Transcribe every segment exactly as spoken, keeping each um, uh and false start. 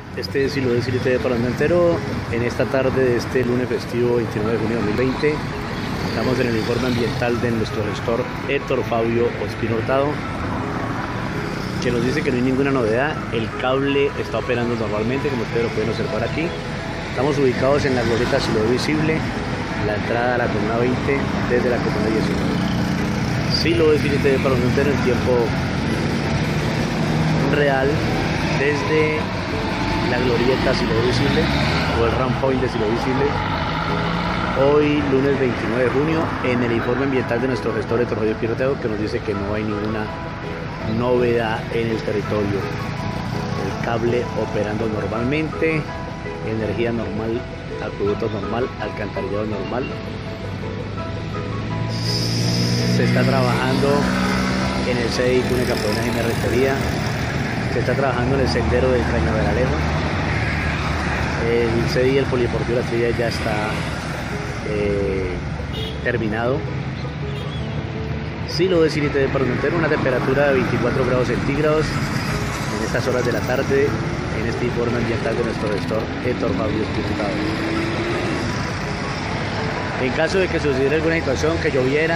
Este es Siloé City T V para el mundo entero. En esta tarde de este lunes festivo veintinueve de junio de dos mil veinte, estamos en el informe ambiental de nuestro gestor Héctor Fabio Ospino Hurtado, que nos dice que no hay ninguna novedad. El cable está operando normalmente, como ustedes lo pueden observar aquí. Estamos ubicados en la glorieta Siloé Visible, la entrada a la comuna veinte desde la comuna diecinueve. Siloé City T V para el mundo entero en tiempo real desde la glorieta Siloé Visible o el ramp point de Siloé Visible. Hoy lunes veintinueve de junio, en el informe ambiental de nuestro gestor Héctor Fabio Ospino Hurtado, que nos dice que no hay ninguna novedad en el territorio. El cable operando normalmente, energía normal, acueducto normal, alcantarillado normal. Se está trabajando en el C D I Cune Campeonas en Herretería. Se está trabajando en el sendero del Cañaveralejo. El C D I, el Polideportivo La Trilla, ya está eh, terminado. Siloé City T V para el mundo entero, una temperatura de veinticuatro grados centígrados en estas horas de la tarde, en este informe ambiental de nuestro gestor Héctor Fabio Ospino Hurtado. En caso de que sucediera alguna situación, que lloviera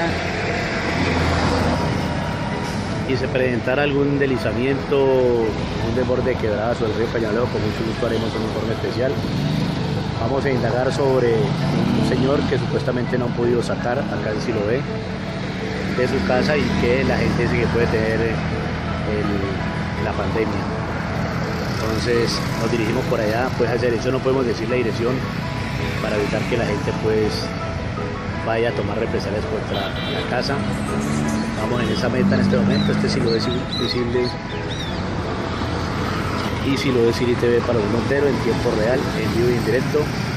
y se presentara algún deslizamiento, un desborde de quebradas o el río Cañaveralejo, con mucho gusto haremos un informe especial. Vamos a indagar sobre un señor que supuestamente no han podido sacar acá en Siloé de su casa y que la gente dice que puede tener el, la pandemia. Entonces nos dirigimos por allá, pues a hacer eso. No podemos decir la dirección para evitar que la gente pues vaya a tomar represalias contra la casa. Vamos en esa meta en este momento. Este Siloé Visible y Siloé City T V para el mundo entero en tiempo real, en vivo y en directo.